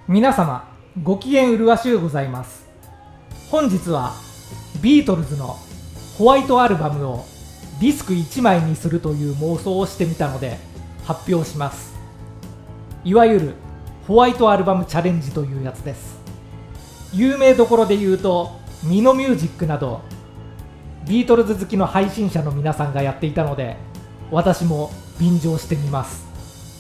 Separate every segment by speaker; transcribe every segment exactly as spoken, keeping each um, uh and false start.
Speaker 1: 皆様ご機嫌うるわしゅうございます。本日はビートルズのホワイトアルバムをディスクいちまいにするという妄想をしてみたので発表します。いわゆるホワイトアルバムチャレンジというやつです。有名どころで言うとミノミュージックなどビートルズ好きの配信者の皆さんがやっていたので、私も便乗してみます。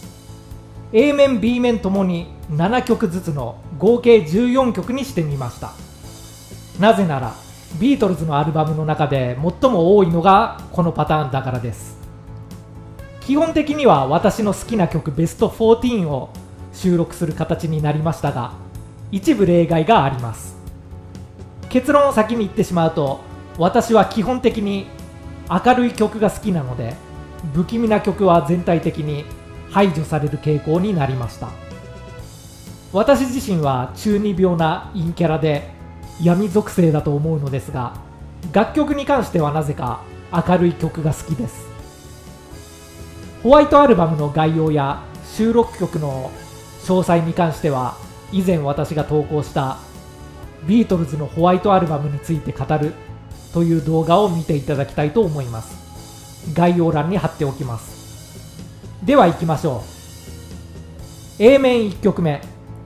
Speaker 1: A 面 B 面ともにななきょくずつの合計じゅうよんきょくにしてみました。なぜならビートルズのアルバムの中で最も多いのがこのパターンだからです。基本的には私の好きな曲ベストじゅうよんを収録する形になりましたが、一部例外があります。結論を先に言ってしまうと、私は基本的に明るい曲が好きなので、不気味な曲は全体的に排除される傾向になりました。私自身は中二病な陰キャラで闇属性だと思うのですが、楽曲に関してはなぜか明るい曲が好きです。ホワイトアルバムの概要や収録曲の詳細に関しては、以前私が投稿したビートルズのホワイトアルバムについて語るという動画を見ていただきたいと思います。概要欄に貼っておきます。では行きましょう。 A 面いっきょくめ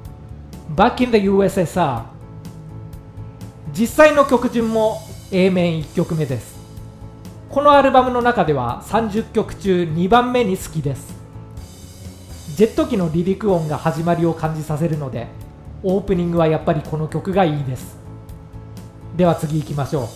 Speaker 1: Back in the ユーエスエスアール。 実際の曲順も A 面いっきょくめです。このアルバムの中ではさんじゅっきょく中にばんめに好きです。ジェット機の離陸音が始まりを感じさせるので、オープニングはやっぱりこの曲がいいです。では次行きましょう。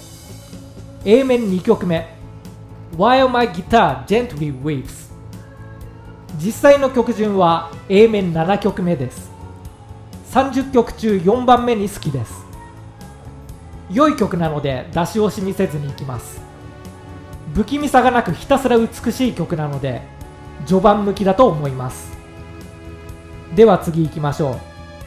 Speaker 1: A 面にきょくめ While my guitar gently weeps。 実際の曲順は A 面ななきょくめです。さんじゅっきょく中よんばんめに好きです。良い曲なので出し惜しみせずにいきます。不気味さがなくひたすら美しい曲なので序盤向きだと思います。では次行きましょう。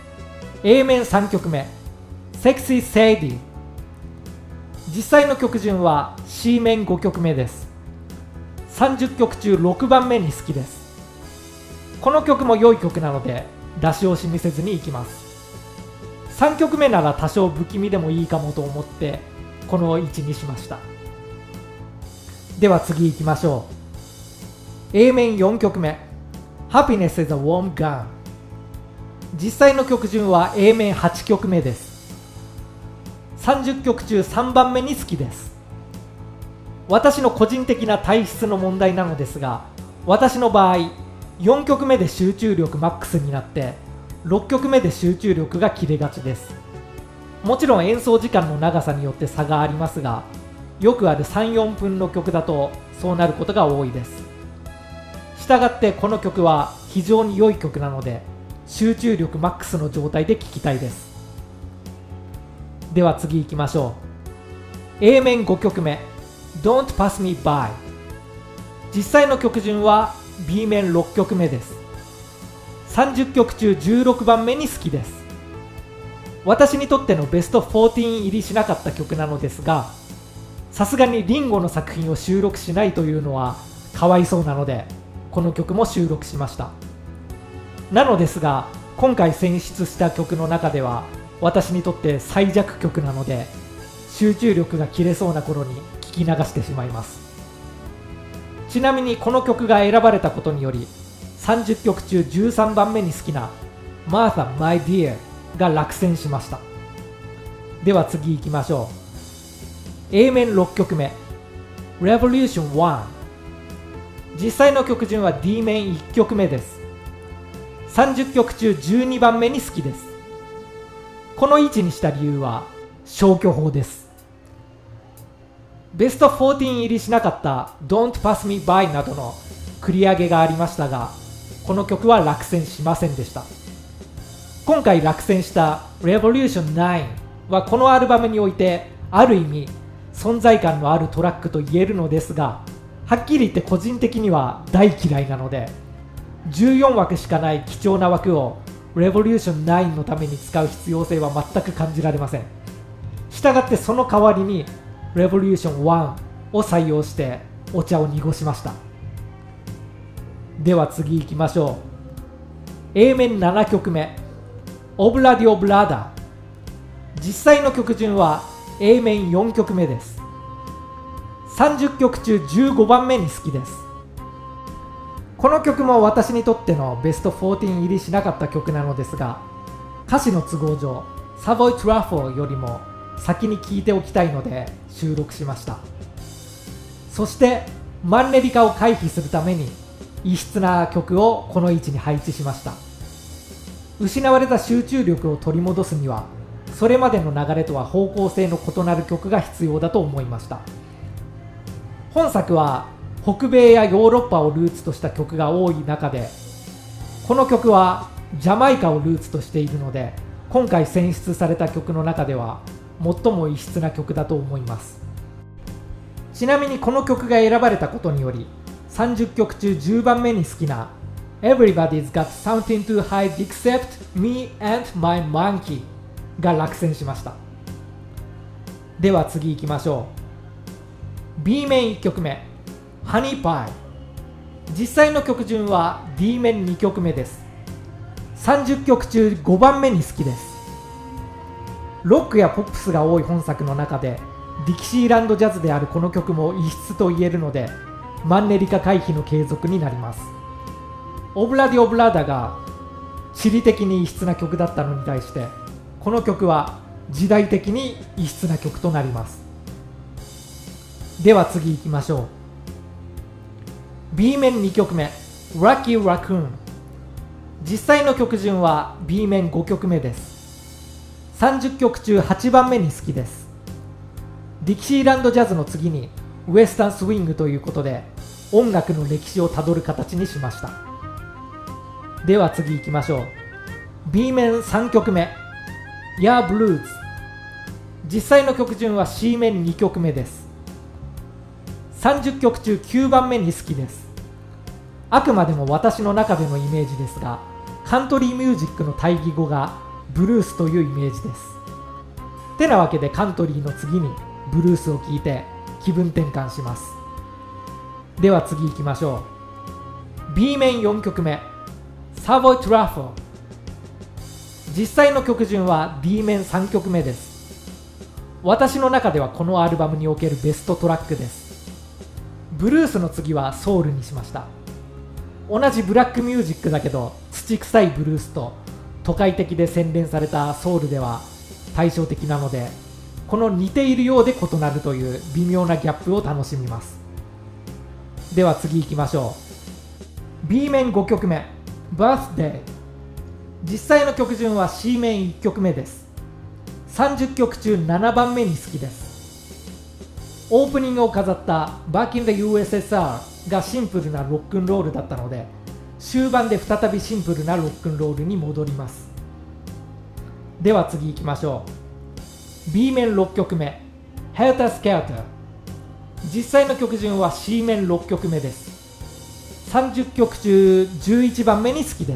Speaker 1: A 面さんきょくめ Sexy Sadie。 実際の曲順は C 面ごきょくめです。さんじゅっきょく中ろくばんめに好きです。この曲も良い曲なので出し惜しみせずにいきます。さんきょくめなら多少不気味でもいいかもと思ってこの位置にしました。では次行きましょう。 A 面よんきょくめ Happiness is a warm gun。 実際の曲順は A 面はちきょくめです。さんじゅっきょく中さんばんめに好きです。私の個人的な体質の問題なのですが、私の場合よんきょくめで集中力マックスになってろっきょくめで集中力が切れがちです。もちろん演奏時間の長さによって差がありますが、よくあるさん、よんぷんの曲だとそうなることが多いです。したがってこの曲は非常に良い曲なので集中力マックスの状態で聴きたいです。では次行きましょう。 A 面ごきょくめ Don't Pass Me By。 実際の曲順は B 面ろっきょくめです。さんじゅっきょく中じゅうろくばんめに好きです。私にとってのベストじゅうよん入りしなかった曲なのですが、さすがにリンゴの作品を収録しないというのはかわいそうなのでこの曲も収録しました。なのですが、今回選出した曲の中では私にとって最弱曲なので、集中力が切れそうな頃に聞き流してしまいます。ちなみにこの曲が選ばれたことによりさんじゅっきょく中じゅうさんばんめに好きな Martha My Dear が落選しました。では次行きましょう。 A 面ろっきょくめ Revolution ワン。 実際の曲順は D 面いっきょくめです。さんじゅっきょく中じゅうにばんめに好きです。この位置にした理由は消去法です。ベストじゅうよん入りしなかった Don't Pass Me By などの繰り上げがありましたが、この曲は落選しませんでした。今回落選した Revolution ナインはこのアルバムにおいてある意味存在感のあるトラックと言えるのですが、はっきり言って個人的には大嫌いなので、じゅうよんわくしかない貴重な枠を Revolution ナインのために使う必要性は全く感じられません。したがってその代わりに Revolution ワンを採用してお茶を濁しました。では次行きましょう。 A 面ななきょくめオブラディオブラダ。実際の曲順は A 面よんきょくめです。さんじゅっきょく中じゅうごばんめに好きです。この曲も私にとってのベストじゅうよん入りしなかった曲なのですが、歌詞の都合上サボイトラフォーよりも先に聴いておきたいので収録しました。そしてマンネリ化を回避するために異質な曲をこの位置に配置しました。失われた集中力を取り戻すにはそれまでの流れとは方向性の異なる曲が必要だと思いました。本作は北米やヨーロッパをルーツとした曲が多い中で、この曲はジャマイカをルーツとしているので、今回選出された曲の中では最も異質な曲だと思います。ちなみにこの曲が選ばれたことにより、さんじゅっきょく中じゅうばんめに好きな Everybody's Got Something to Hide Except Me and My Monkey が落選しました。では次行きましょう。 B 面いっきょくめ Honey Pie。 実際の曲順は D 面にきょくめです。さんじゅっきょく中ごばんめに好きです。ロックやポップスが多い本作の中でディキシーランドジャズであるこの曲も異質と言えるので、マンネリ化回避の継続になります。オブラディオブラダが地理的に異質な曲だったのに対して、この曲は時代的に異質な曲となります。では次行きましょう。 B 面にきょくめ Lucky Raccoon。 実際の曲順は B 面ごきょくめです。さんじゅっきょく中はちばんめに好きです。ディキシーランドジャズの次にウエスタンスウィングということで、音楽の歴史をたどる形にしました。では次行きましょう。 B 面さんきょくめ Yeah Blues。 実際の曲順は C 面にきょくめです。さんじゅっきょく中きゅうばんめに好きです。あくまでも私の中でのイメージですが、カントリーミュージックの対義語がブルースというイメージです。てなわけでカントリーの次にブルースを聴いて気分転換します。では次行きましょう。 B 面よんきょくめ Savoy Truffle。 実際の曲順は D 面さんきょくめです。私の中ではこのアルバムにおけるベストトラックです。ブルースの次はソウルにしました。同じブラックミュージックだけど土臭いブルースと都会的で洗練されたソウルでは対照的なので、この似ているようで異なるという微妙なギャップを楽しみます。では次行きましょう。 B 面ごきょくめ Birthday。 実際の曲順は C 面いっきょくめです。さんじゅっきょく中ななばんめに好きです。オープニングを飾った Back in the ユーエスエスアール がシンプルなロックンロールだったので、終盤で再びシンプルなロックンロールに戻ります。では次行きましょう。 B 面ろっきょくめ Helter Skelter。 実際の曲順は C 面ろっきょくめです。さんじゅっきょく中じゅういちばんめに好きです。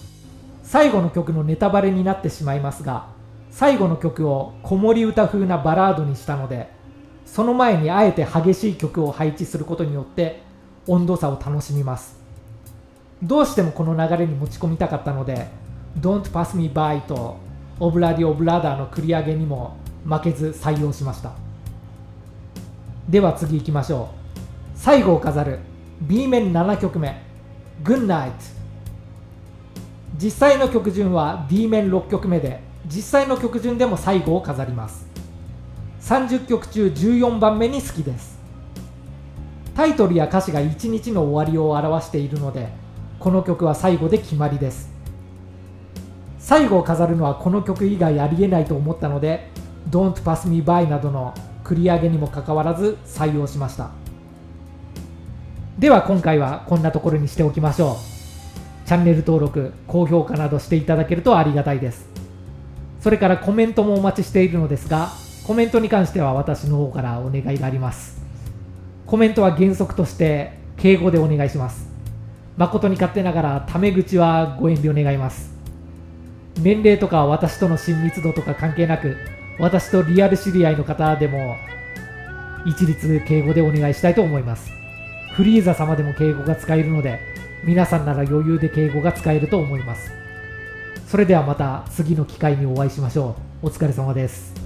Speaker 1: 最後の曲のネタバレになってしまいますが、最後の曲を子守歌風なバラードにしたので、その前にあえて激しい曲を配置することによって温度差を楽しみます。どうしてもこの流れに持ち込みたかったので Don't Pass Me By とオブラディオブラダーの繰り上げにも負けず採用しました。では次行きましょう。最後を飾る B 面ななきょくめ Good Night。 実際の曲順は D 面ろっきょくめで、実際の曲順でも最後を飾ります。さんじゅっきょく中じゅうよんばんめに好きです。タイトルや歌詞がいちにちの終わりを表しているので、この曲は最後で決まりです。最後を飾るのはこの曲以外ありえないと思ったので Don't Pass Me By などの繰り上げにもかかわらず採用しました。では今回はこんなところにしておきましょう。チャンネル登録、高評価などしていただけるとありがたいです。それからコメントもお待ちしているのですが、コメントに関しては私の方からお願いがあります。コメントは原則として敬語でお願いします。誠に勝手ながらタメ口はご遠慮願います。年齢とか私との親密度とか関係なく、私とリアル知り合いの方でも一律敬語でお願いしたいと思います。フリーザ様でも敬語が使えるので、皆さんなら余裕で敬語が使えると思います。 それではまた次の機会にお会いしましょう。お疲れ様です。